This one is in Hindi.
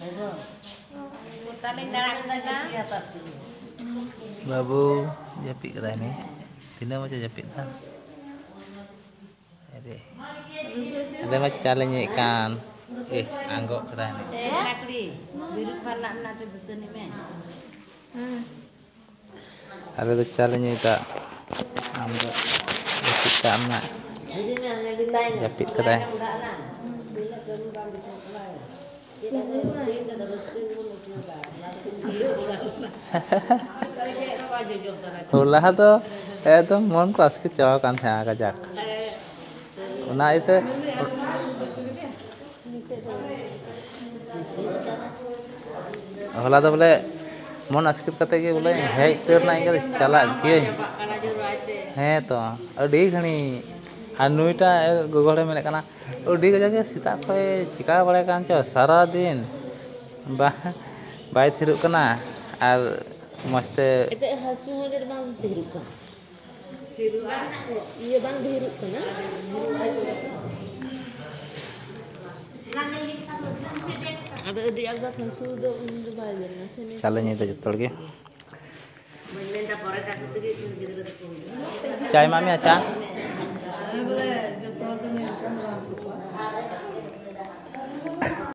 Babu japik kata ini. Tina macam japik dah. Ada macam lainnya ikan. Anggok kata ini. Ada tu caranya tak. Anggok japik tak nak. Japik kata. Ulah tu mon kelas kecil kan saya kajak. Nah itu ulah tu boleh mon askit kata ke boleh hei terna ingat calak ke. Tu, adi kani anu ita Google में लेकर ना adi कजा के सीता कोई चिका बड़े कान चो सारा दिन बाय थिरुक कना और मस्ते itu hasil dari bang hiruk kan iya bang hiruk kan ada di agak hasil do untuk bayar nasi caranya itu jatuh lagi. Cai mami aja.